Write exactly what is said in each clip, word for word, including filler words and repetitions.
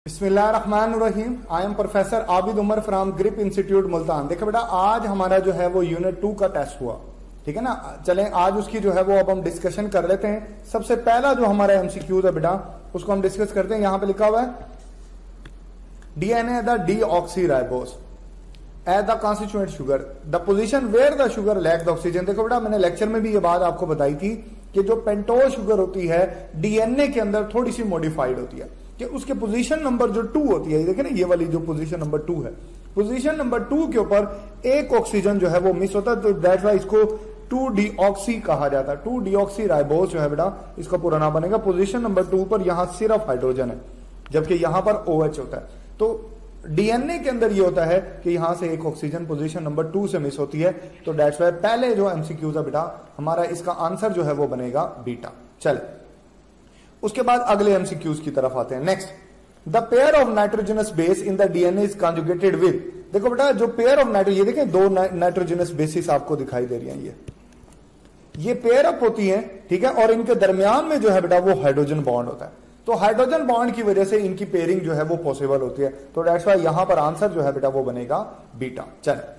बिस्मिल्लाहिर्रहमानिर्रहीम। I am professor Abid Umar from Grip institute Multan. देखो बेटा, आज हमारा जो है वो यूनिट टू का टेस्ट हुआ, ठीक है ना। चलें आज उसकी जो है वो अब हम डिस्कशन कर लेते हैं। सबसे पहला जो हमारा एमसीक्यूज है बेटा, उसको हम डिस्कस करते हैं। यहां पे लिखा हुआ है DNA the deoxyribose at the constituent sugar the position where the sugar lack the oxygen. देखो बेटा, मैंने लेक्चर में भी ये बात आपको बताई थी कि जो पेंटोज शुगर होती है डीएनए के अंदर थोड़ी सी मॉडिफाइड होती है, कि उसके पोजीशन नंबर जो टू होती है, देखें ना ये वाली जो पोजीशन नंबर टू है, पोजीशन नंबर टू के ऊपर एक ऑक्सीजन जो है वो मिस होता है, तो दैट्स व्हाई इसको टू डीऑक्सी कहा जाता है। टू डीऑक्सीराइबोस जो है बेटा, इसका पूरा नाम बनेगा। पोजीशन नंबर टू पर यहां सिर्फ हाइड्रोजन है, जबकि यहां पर ओएच होता है। तो डीएनए के अंदर ये होता है कि यहां से एक ऑक्सीजन पोजीशन नंबर टू से मिस होती है, तो दैट्स व्हाई पहले जो एमसीक्यूज है बेटा हमारा, इसका आंसर जो है वो बनेगा बीटा। चले उसके बाद अगले एमसीक्यूज की तरफ आते हैं। Next, the pair of nitrogenous base in the DNA is conjugated with. देखो बेटा, जो पेयर ऑफ नाइट्रोजन, ये देखें दो नाइट्रोजनस बेसिस आपको दिखाई दे रही हैं, ये ये पेयर अप होती हैं, ठीक है, और इनके दरमियान में जो है बेटा वो हाइड्रोजन बॉन्ड होता है। तो हाइड्रोजन बॉन्ड की वजह से इनकी पेयरिंग जो है वो पॉसिबल होती है, तो दैट्स व्हाई यहां पर आंसर जो है बेटा वो बनेगा बीटा। चले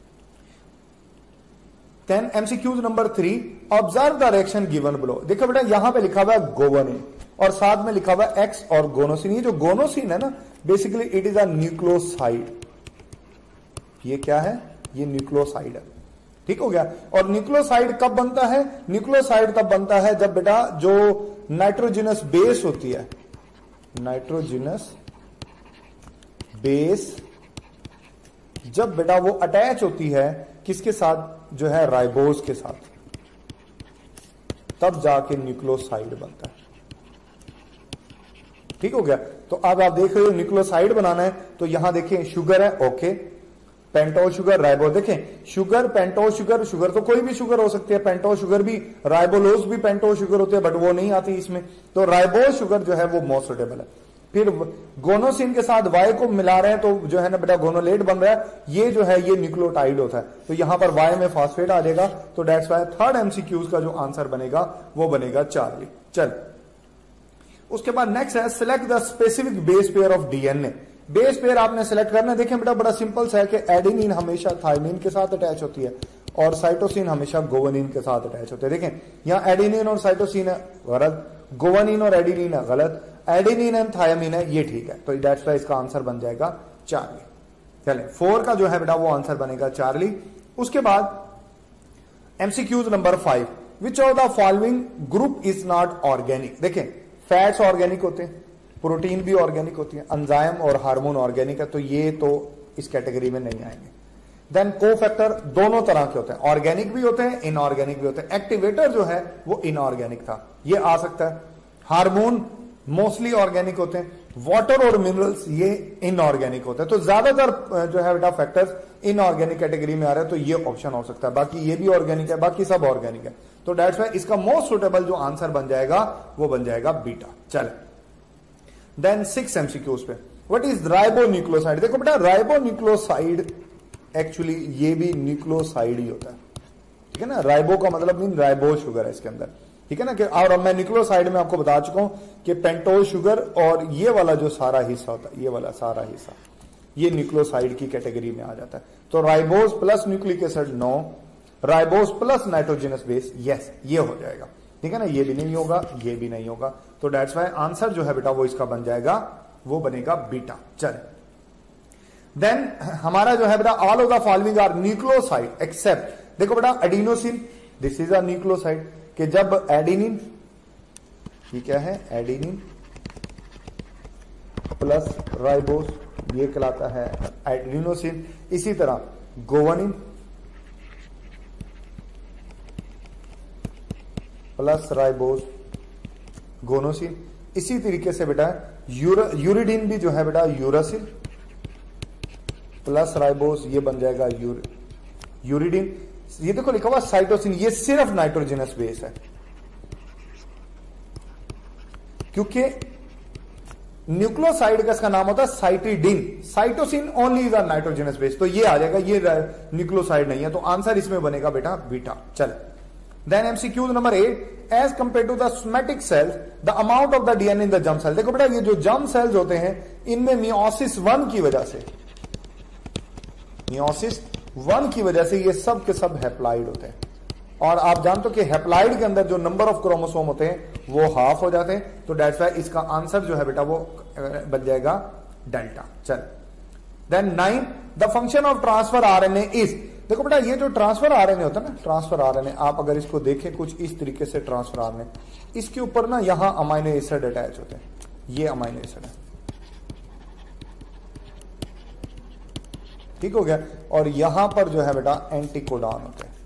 then MCQs number three, observe the reaction given below. देखो बेटा, यहां पे लिखा हुआ है गोवनिन और साथ में लिखा हुआ है एक्स और गोनोसिन। ये जो गोनोसिन है ना, basically it is a nucleoside. ये क्या है? ये न्यूक्लियोसाइड है, ठीक हो गया। और न्यूक्लियोसाइड कब बनता है? न्यूक्लियोसाइड तब बनता है जब बेटा जो नाइट्रोजनस बेस होती है, नाइट्रोजनस बेस जब बेटा वो अटैच होती है किसके साथ? जो है राइबोस के साथ, तब जाके न्यूक्लियोसाइड बनता है, ठीक हो गया। तो अब आप देख रहे हो न्यूक्लियोसाइड बनाना है, तो यहां देखें शुगर है, ओके, पेंटोज शुगर, राइबोस। देखें शुगर, पेंटोज शुगर, शुगर तो कोई भी शुगर हो सकती है, पेंटोज शुगर भी, राइबोलोज भी पेंटोज शुगर होती है, बट वो नहीं आती इसमें। तो राइबोस शुगर जो है वो मोस्ट सुटेबल है। फिर गोनोसिन के साथ वाई को मिला रहे हैं, तो जो है ना बेटा गोनोलेट बन रहा है, ये जो है ये न्यूक्लियोटाइड होता है, तो यहां पर वाई में फॉस्फेट आ जाएगा। तो दैट्स व्हाई थर्ड एमसीक्यूज का जो आंसर बनेगा वो बनेगा चार्ली। चल उसके बाद नेक्स्ट है, select the specific base pair of DNA. Base pair आपने सिलेक्ट करना है। देखें बेटा, बड़ा सिंपल सा है कि एडेनिन हमेशा थायमिन के साथ अटैच होती है और साइटोसिन हमेशा गोवनिन के साथ अटैच होते हैं। देखें यहां एडेनिन और साइटोसिन है, गलत। गोवनिन और एडेनिन है, गलत। एडेनिन एंड थायमिन है, ये ठीक है। तो दैट्स व्हाई इसका आंसर बन जाएगा चार्ली। चले फोर का जो है बेटा वो आंसर बनेगा चार्ली। उसके बाद MCQs number five, which of the following group is not organic. देखें फैट्स ऑर्गेनिक होते हैं, प्रोटीन भी ऑर्गेनिक होती है, एंजाइम और हार्मोन ऑर्गेनिक है, तो ये तो इस कैटेगरी में नहीं आएंगे। देन कोफैक्टर दोनों तरह के होते हैं, ऑर्गेनिक भी होते हैं, इनऑर्गेनिक भी होते हैं। एक्टिवेटर जो है वो इनऑर्गेनिक था, ये आ सकता है। हार्मोन मोस्टली ऑर्गेनिक होते हैं, वाटर और मिनरल्स ये इनऑर्गेनिक होते हैं। तो ज्यादातर जो है बेटा फैक्टर्स इनऑर्गेनिक कैटेगरी में आ रहे हैं, तो ये ऑप्शन हो सकता है। बाकी ये भी ऑर्गेनिक है, बाकी सब ऑर्गेनिक है, तो दैट्स व्हाई इसका मोस्ट सुटेबल जो आंसर बन जाएगा वो बन जाएगा बीटा। चले देन सिक्स एमसीक्यूज पे, व्हाट इज राइबोन्यूक्लियोसाइड। देखो बेटा, राइबोन्यूक्लियोसाइड एक्चुअली ये भी न्यूक्लियोसाइड ही होता है, ठीक है ना। राइबो का मतलब मीन राइबोस शुगर है इसके अंदर, ठीक है ना। कि और मैं न्यूक्लियोसाइड में आपको बता चुका हूं कि पेंटोज शुगर और ये वाला जो सारा हिस्सा होता है, ये वाला सारा हिस्सा, ये न्यूक्लियोसाइड की कैटेगरी में आ जाता है। तो ribose plus nucleic acid no, ribose plus nitrogenous base yes, ये हो जाएगा, ठीक है ना। ये भी नहीं होगा, ये भी नहीं होगा, तो दैट्स व्हाई आंसर जो है बेटा वो इसका बन जाएगा, वो बनेगा बीटा। चले देन हमारा जो है बेटा, all of the following are nucleoside except. देखो बेटा adenosine, this is a nucleoside, कि जब एडिनिन, ये क्या है, एडिनिन प्लस राइबोस ये कहलाता है एडिनोसिन। इसी तरह गोवनिन प्लस राइबोस गोनोसिन। इसी तरीके से बेटा यूरिडिन भी जो है बेटा यूरासिल प्लस राइबोस, ये बन जाएगा यूर, यूरिडिन। ये देखो लिखा हुआ साइटोसिन, ये सिर्फ नाइट्रोजनस बेस है, क्योंकि न्यूक्लियोसाइड का इसका नाम होता है cytidine. Cytosine only is a nitrogenous base, तो ये आ जाएगा, ये न्यूक्लियोसाइड नहीं है, तो आंसर इसमें बनेगा बेटा बीटा। चले then MCQ number eight, as compare to the somatic cells the amount of the DNA in the germ cell. देखो बेटा, ये जो जर्म सेल्स होते हैं इनमें मियोसिस वन की वजह से, मियोसिस वन की वजह से ये सब के सब हैप्लाइड होते हैं। और आप जानते हो कि हैप्लाइड के अंदर जो नंबर ऑफ क्रोमोसोम होते हैं वो हाफ हो जाते हैं, तो दैट्स व्हाई इसका आंसर जो है बेटा वो बन जाएगा डेल्टा। चल then nine, the function of transfer RNA is, देखो बेटा ये जो ट्रांसफर आरएनए होता है ना, ट्रांसफर आरएनए आप अगर इसको देखें कुछ इस तरीके से, ट्रांसफर आरएनए इसके ऊपर ना यहां अमाइनो एसिड अटैच होते हैं, ये अमाइनो एसिड है, ठीक हो गया, और यहां पर जो है बेटा एंटीकोडॉन होते हैं,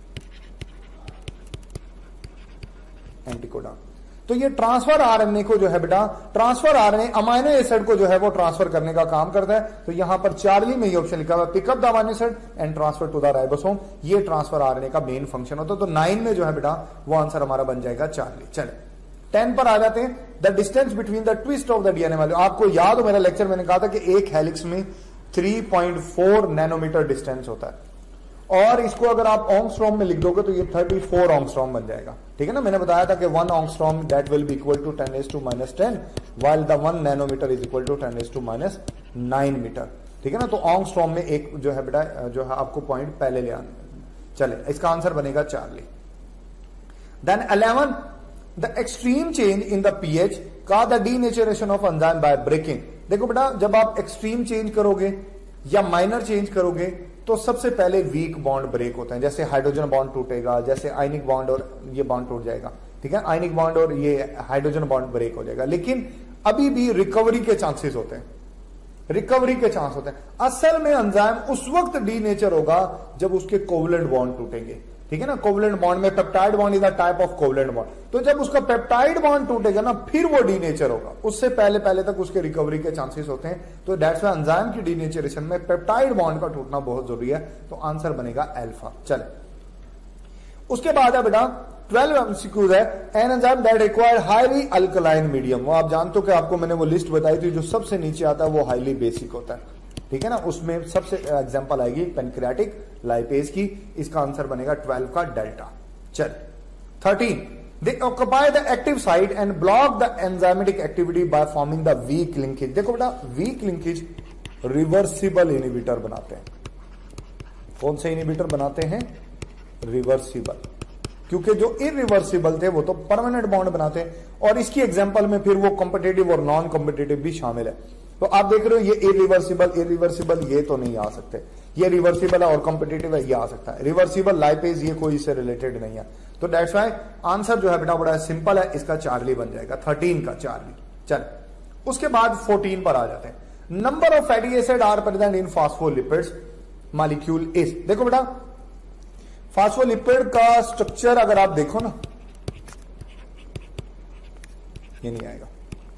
एंटीकोडॉन। तो ये ट्रांसफर आरएनए को जो है बेटा, ट्रांसफर आरएनए अमाइनो एसिड को जो है वो ट्रांसफर करने का काम करता है। तो यहां पर चार्ली में ये ऑप्शन लिखा हुआ, pickup the amino acid and transfer to the ribosome, ये ट्रांसफर आरएनए का मेन फंक्शन होता है। तो नाइन में जो है बेटा वो आंसर हमारा बन जाएगा चार्ली। चले टेन पर आ जाते हैं, the distance between the twist of the DNA value. आपको याद हो मेरा लेक्चर, मैंने कहा था कि एक हेलिक्स में three point four nanometer distance होता है, और इसको अगर आप ऑंगस्ट्रॉम में लिख दोगे तो ये थर्टी फोर ऑंगस्ट्रॉम बन जाएगा, ठीक है ना। मैंने बताया था कि one angstrom that will be equal to ten as to minus ten, while the one nanometer is equal to ten as to minus nine metre, ठीक है ना। तो ऑंगस्ट्रॉम में एक जो है बेटा जो है आपको पॉइंट पहले ले आना। चले इसका आंसर बनेगा Charlie. Then eleven, the extreme change in the pH का the denaturation of enzyme by breaking. देखो बेटा जब आप एक्सट्रीम चेंज करोगे या माइनर चेंज करोगे तो सबसे पहले वीक बॉन्ड ब्रेक होते हैं, जैसे हाइड्रोजन बॉन्ड टूटेगा, जैसे आयनिक बॉन्ड और ये बॉन्ड टूट जाएगा, ठीक है, आयनिक बॉन्ड और ये हाइड्रोजन बॉन्ड ब्रेक हो जाएगा। लेकिन अभी भी रिकवरी के चांसेस होते हैं, रिकवरी के चांस होते हैं। असल में एंजाइम उस वक्त डीनेचर होगा जब उसके कोवलेंट बॉन्ड टूटेंगे, ठीक है ना। कोवलेंट बॉन्ड में peptide bond is a type of covalent bond, तो जब उसका पेप्टाइड बॉन्ड टूटेगा ना फिर वो डीनेचर होगा, उससे पहले पहले तक उसके रिकवरी के चांसेस होते हैं। तो दैट्स व्हाई एंजाइम की डीनेचरेशन में पेप्टाइड बॉन्ड का टूटना बहुत जरूरी है। तो आंसर बनेगा अल्फा। चले उसके बाद है बेटा ट्वेल्व एमसीक्यूज है, an enzyme that require highly alkaline medium. वो आप जानते हो कि आपको मैंने वो लिस्ट बताई थी, जो सबसे नीचे आता है वो हाईली बेसिक होता है, ठीक है ना। उसमें सबसे एग्जांपल आएगी पैनक्रियाटिक लाइपेज की। इसका आंसर बनेगा ट्वेल्व का डेल्टा। चल thirteen, they occupy the active site and block the enzymatic activity by forming the weak linkage. देखो बेटा वीक लिंकेज रिवर्सिबल इनहिबिटर बनाते हैं। कौन से इनहिबिटर बनाते हैं? रिवर्सिबल, क्योंकि जो इरिवर्सिबल थे वो तो परमानेंट बॉन्ड बनाते हैं, और इसकी एग्जांपल में फिर वो कॉम्पिटिटिव और नॉन कॉम्पिटिटिव भी शामिल है। तो आप देख रहे हो ये इरिवर्सिबल, इरिवर्सिबल ये तो नहीं आ सकते, ये रिवर्सिबल है और कॉम्पिटिटिव है ये आ सकता है। रिवर्सिबल लाइपेज ये कोई इससे रिलेटेड नहीं है। तो दैट्स व्हाई आंसर जो है बेटा बड़ा सिंपल है, इसका चार्ली बन जाएगा, थर्टीन का चार्ली। चल उसके बाद फोर्टीन पर आ जाते हैं, number of fatty acid are present in phospholipids molecule is. देखो बेटा फॉस्फोलिपिड का स्ट्रक्चर अगर आप देखो ना, ये नहीं आएगा,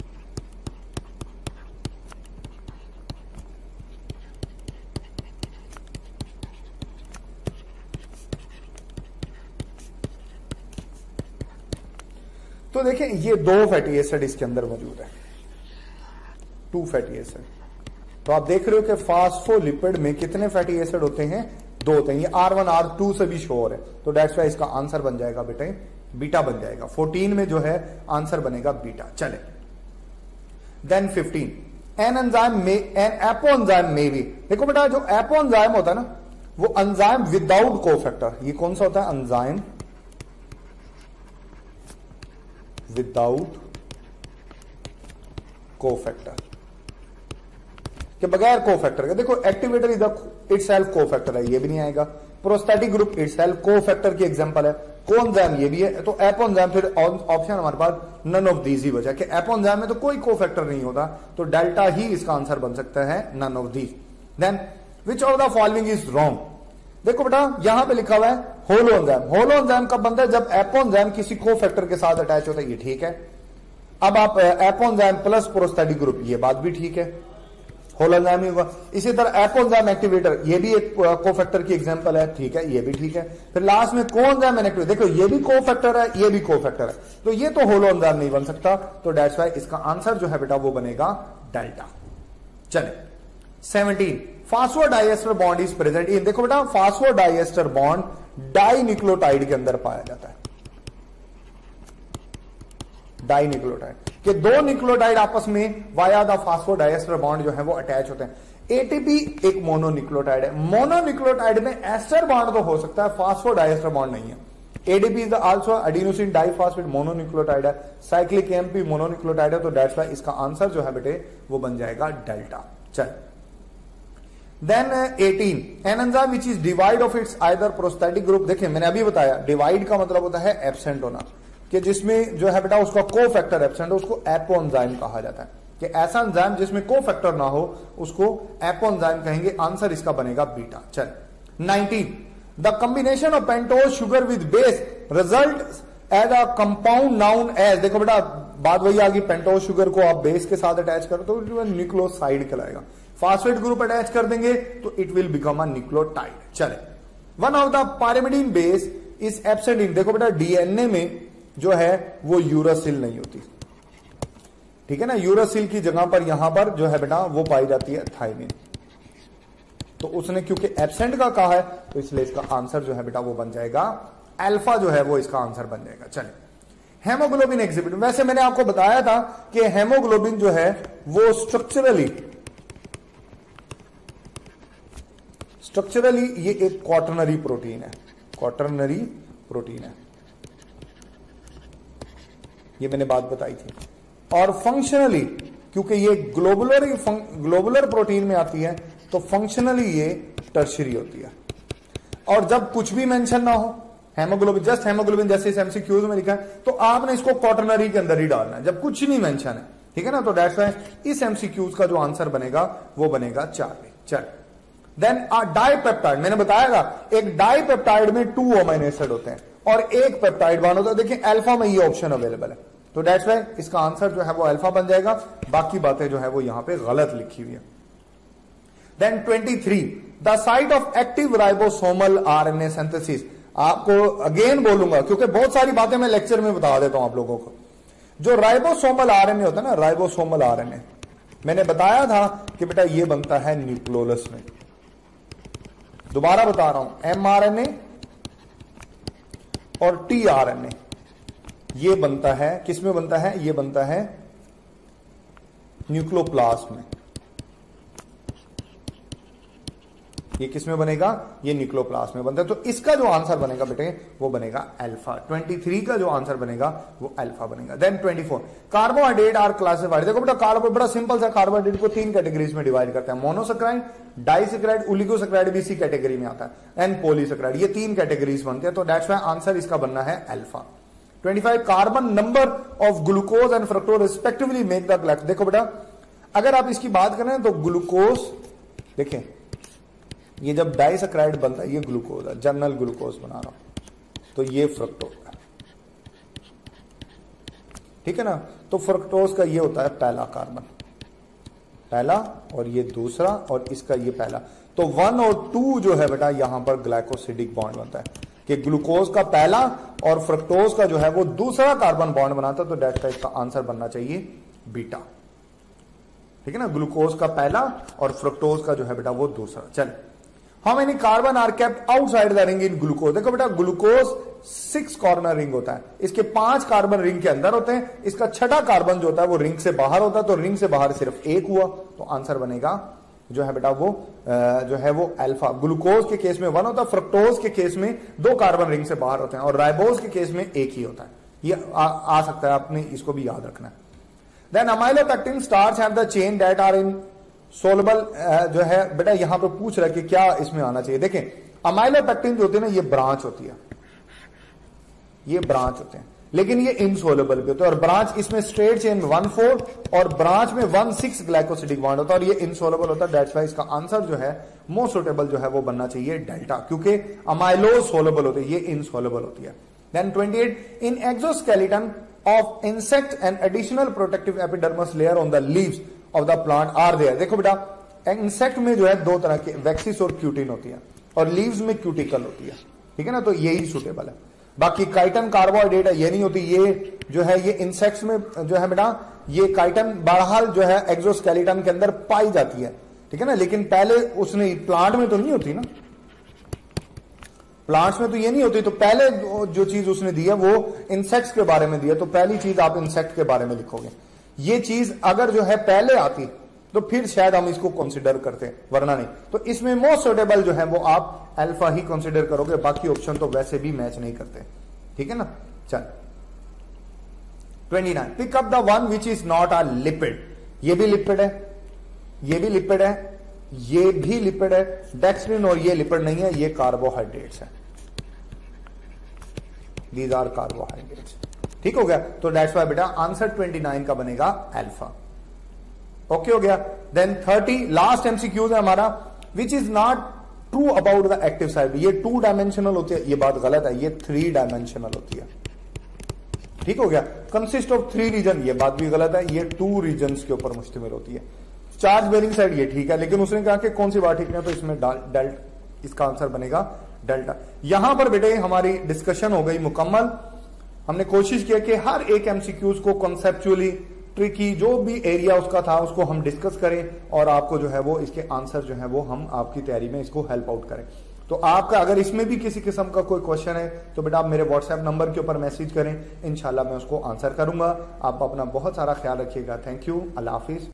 तो देखें ये दो फैटी एसिड इसके अंदर मौजूद है, टू फैटी एसिड। तो आप देख रहे हो कि फॉस्फोलिपिड में कितने फैटी एसिड होते हैं? दो होते हैं। ये आर वन आर टू से भी श्योर है, तो दैट्स व्हाई इसका आंसर बन जाएगा बेटे बीटा बन जाएगा। फोर्टीन में जो है आंसर बनेगा बीटा। चले देन फिफ्टीन, एन एंजाइम में एन एपोएंजाइम में भी। देखो बेटा जो एपोएंजाइम होता है ना वो एंजाइम विदाउट कोफैक्टर। ये कौन सा होता है? एंजाइम विदाउट कोफैक्टर, के बगैर कोफैक्टर के। देखो एक्टिवेटर इज इटसेल्फ कोफैक्टर है, ये भी नहीं आएगा। प्रोस्थेटिक ग्रुप इटसेल्फ कोफैक्टर की एग्जांपल है। कोएंजाइम ये भी है। तो एपोएंजाइम फिर ऑप्शन हमारे पास नन ऑफ दीज ही बचा कि एपोएंजाइम में तो कोई कोफैक्टर नहीं होता, तो डेल्टा ही इसका आंसर बन सकता है, none of these. Then which of the following is wrong. देखो बेटा यहां पे लिखा हुआ है होलो एंजाइम। होलो एंजाइम कब बनता है? जब एपोएंजाइम किसी कोफैक्टर के साथ अटैच होता है, ये ठीक है। अब आप एपोएंजाइम प्लस प्रोस्थेटिक ग्रुप, ये बात भी ठीक है, होलो एंजाइम ही होगा। इसी तरह एपोएंजाइम एक्टिवेटर, ये भी एक कोफैक्टर की एग्जांपल है, ठीक है, ये भी ठीक है। फिर लास्ट में कोएंजाइम एक्टिवेटर, देखो ये भी कोफैक्टर है, ये भी कोफैक्टर है, तो ये तो होलो एंजाइम नहीं बन सकता। तो दैट्स व्हाई इसका आंसर जो है बेटा वो बनेगा डेल्टा। चले seventeen, phosphodiester bond is present in. देखो बेटा फास्फोडाइएस्टर बॉन्ड डाइन्यूक्लियोटाइड के अंदर पाया जाता है, डाइन्यूक्लियोटाइड कि दो न्यूक्लियोटाइड आपस में वाया द फास्फोडाइएस्टर बॉन्ड जो है वो अटैच होते हैं। एटीपी एक मोनोन्यूक्लियोटाइड है, मोनोन्यूक्लियोटाइड में एस्टर बॉन्ड तो हो सकता है, फास्फोडाइएस्टर बॉन्ड नहीं है। ADP is also adenosine diphosphate mononucleotide है, साइक्लिक एमपी मोनोन्यूक्लियोटाइड है, तो दैट्स व्हाई इसका आंसर जो है बेटे वो बन जाएगा डेल्टा। चल then eighteen an enzyme which is divide of its either prosthetic group. देखिए मैंने अभी बताया डिवाइड का मतलब होता है एब्सेंट होना, कि जिसमें जो है बेटा उसका को फैक्टर एब्सेंट हो, उसको एपोएंजाइम कहा जाता है। कि ऐसा एंजाइम जिसमें को फैक्टर ना हो उसको एपोएंजाइम कहेंगे। आंसर इसका बनेगा बीटा। चल nineteen the combination of pentose sugar with base result as a compound known as. देखो बेटा बात वही आ गई, पेंटोज शुगर को आप बेस के साथ अटैच करो तो न्यूक्लियोसाइड कहलाएगा, फास्फेट ग्रुप अटैच कर देंगे तो it will become a nucleotide. चले one of the pyrimidine base is absent in. देखो बेटा डीएनए में जो है वो यूरासिल नहीं होती, ठीक है ना, यूरासिल की जगह पर यहां पर जो है बेटा वो पाई जाती है थायमिन। तो उसने क्योंकि एब्सेंट का कहा है तो इसलिए इसका आंसर जो है बेटा वो बन जाएगा अल्फा, जो है वो इसका आंसर बन जाएगा। चले हेमोग्लोबिन एग्जिबिट। वैसे मैंने आपको बताया था कि हेमोग्लोबिन जो है वो स्ट्रक्चरली स्ट्रक्चरली ये एक क्वाटरनरी प्रोटीन है, क्वाटरनरी प्रोटीन है, ये मैंने बात बताई थी। और फंक्शनली क्योंकि ये ग्लोबुलर ग्लोबुलर प्रोटीन में आती है तो फंक्शनली ये टर्शियरी होती है। और जब कुछ भी मेंशन ना हो हेमोग्लोबिन, जस्ट हेमोग्लोबिन जैसे इस एमसीक्यूज में लिखा है तो आपने इसको क्वाटरनरी के अंदर ही डालना है, जब कुछ नहीं मेंशन है, ठीक है ना। तो दैट्स व्हाई इस एमसीक्यूज का जो आंसर बनेगा वो बनेगा चार। चल देन डाइपेप्टाइड, मैंने बताया एक डाइपेप्टाइड में टू अमीनो एसिड होते हैं और एक पेप्टाइड बॉन्ड होता है। देखिए अल्फा में ये ऑप्शन अवेलेबल है, तो दैट्स व्हाई इसका आंसर जो है वो अल्फा बन जाएगा। बाकी बातें जो है वो यहां पे गलत लिखी हुई है। Then twenty three the site of active ribosomal RNA synthesis. आपको अगेन बोलूंगा क्योंकि बहुत सारी बातें मैं लेक्चर में बता देता हूं आप लोगों को। जो राइबोसोमल आरएनए होता है ना, राइबोसोमल आरएनए मैंने बताया था कि बेटा ये बनता है न्यूक्लियोलस में। दोबारा बता रहा हूं, एमआरएनए और टीआरएनए ये बनता है, किसमें बनता है, ये बनता है न्यूक्लियोप्लास्ट में। ये किसमें बनेगा, ये न्यूक्लियोप्लास्ट में बनता है। तो इसका जो आंसर बनेगा बेटे वो बनेगा अल्फा। तेईस का जो आंसर बनेगा वो अल्फा बनेगा। देन चौबीस कार्बोहाइड्रेट आर क्लासिफाइड। देखो बेटा कार्बो बड़ा सिंपल सा, कार्बोहाइड्रेट को तीन कैटेगरीज में डिवाइड करते हैं, मोनोसेक्राइड, डाइसेक्राइड, ओलिगोसेक्राइड भी इसी कैटेगरी में आता है, एंड पॉलीसेक्राइड। ये तीन कैटेगरीज बनते हैं, तो दैट्स व्हाई आंसर इसका बनना है अल्फा। पच्चीस carbon number of glucose and fructose respectively make the glycose. देखो बेटा अगर आप इसकी बात करें तो ग्लूकोज, देखें ये जब डाइसेक्राइड बनता है ये ग्लूकोज है, जर्नल ग्लूकोज बना रहा हूं, तो ये फ्रक्टोज है, ठीक है ना। तो फ्रक्टोज का ये होता है पहला कार्बन, पहला, और ये दूसरा, और इसका ये पहला। तो वन और टू जो है बेटा यहां पर ग्लाइकोसिडिक बॉन्ड बनता है कि ग्लूकोज का पहला और फ्रक्टोज का जो है वो दूसरा कार्बन बॉन्ड बनाता है। तो डेट का इसका आंसर बनना चाहिए बीटा, ठीक है ना। ग्लूकोज का पहला और फ्रक्टोज का जो है बेटा वो दूसरा। चल how many carbon are kept outside the ring in glucose. देखो बेटा ग्लूकोज सिक्स कॉर्नर रिंग होता है, इसके पांच कार्बन रिंग के अंदर होते हैं, इसका छठा कार्बन जो होता है वो रिंग से बाहर होता है। तो रिंग से बाहर सिर्फ एक हुआ, तो आंसर बनेगा जो है बेटा वो जो है वो अल्फा। ग्लूकोज के केस में वन होता है, फ्रक्टोज के केस में दो कार्बन रिंग से बाहर होते हैं, और राइबोज के केस में एक ही होता है। ये आ, आ सकता है, आपने इसको भी याद रखना है। Then amylopectin starch have the chain that are insoluble. जो है बेटा यहां पे पूछ रहा है कि क्या इसमें आना चाहिए। देखें अमाइलोपेक्टिन जो होती है ना ये ब्रांच होती है, ये ब्रांच होते हैं, लेकिन ये इनसोलेबल भी होते हैं। और ब्रांच इसमें स्ट्रेट चेन में वन फोर और ब्रांच में वन सिक्स ग्लाइकोसिडिक बॉन्ड होता है, और ये इनसोलेबल होता है। दैट्स व्हाई इसका आंसर जो है मोस्ट सुटेबल जो है वो बनना चाहिए डेल्टा, क्योंकि अमाइलोज सोलेबल होते हैं, ये इनसोलेबल होती है। देन अट्ठाईस in exoskeleton of insect and additional protective epidermis layer on the leaves of the plant are there. देखो बेटा इंसेक्ट में जो है दो तरह के वैक्सिस और क्यूटिन होती है, और लीव्स में क्यूटिकल होती है, ठीक है ना। तो यही सुटेबल है। बाकी काइटन कार्बोहाइड्रेट है, ये नहीं होती। ये जो है ये इंसेक्ट्स में जो है बेटा ये काइटन बहरहाल जो है एक्सोस्केलेटन के अंदर पाई जाती है, ठीक है ना। लेकिन पहले उसने प्लांट में तो नहीं होती ना, प्लांट्स में तो ये नहीं होती। तो पहले जो चीज उसने दी है वो इंसेक्ट्स के बारे में दी है, तो पहली चीज आप इंसेक्ट के बारे में लिखोगे। ये चीज अगर जो है पहले आती तो फिर शायद हम इसको कंसिडर करते, वरना नहीं। तो इसमें मोस्ट सुटेबल जो है वो आप अल्फा ही कंसिडर करोगे, बाकी ऑप्शन तो वैसे भी मैच नहीं करते, ठीक है ना। चल twenty nine, pick up the one which is not a lipid. ये भी लिपिड है, ये भी लिपिड है, ये भी लिपिड है। डेक्स्ट्रिन और ये लिपिड नहीं है, ये कार्बोहाइड्रेट्स है। दीज आर कार्बोहाइड्रेट्स, ठीक हो गया। तो दैट्स व्हाई बेटा आंसर ट्वेंटी नाइन का बनेगा अल्फा। ओके हो गया। देन थर्टी लास्ट एमसीक्यूज है हमारा, which is not true about the active side. ये टू डायमेंशनल होती है, ये बात गलत है, ये थ्री डायमेंशनल होती है, ठीक हो गया। कंसिस्ट ऑफ थ्री रीजन, ये बात भी गलत है, ये टू रीजन के ऊपर मुश्तमिल होती है। चार्ज बेरिंग साइड ये ठीक है, लेकिन उसने कहा कि कौन सी बात ठीक है, तो इसमें डेल्टा, इसका आंसर बनेगा डेल्टा। यहां पर बेटे हमारी डिस्कशन हो गई मुकम्मल। हमने कोशिश किया कि हर एक एमसीक्यूज को कॉन्सेप्चुअली ट्रिकी जो भी एरिया उसका था उसको हम डिस्कस करें और आपको जो है वो इसके आंसर जो है वो हम आपकी तैयारी में इसको हेल्प आउट करें। तो आपका अगर इसमें भी किसी किस्म का कोई क्वेश्चन है तो बेटा आप मेरे व्हाट्सएप नंबर के ऊपर मैसेज करें, इंशाल्लाह मैं उसको आंसर करूंगा। आप अपना बहुत सारा ख्याल रखिएगा। थैंक यू, अल्लाह हाफिज।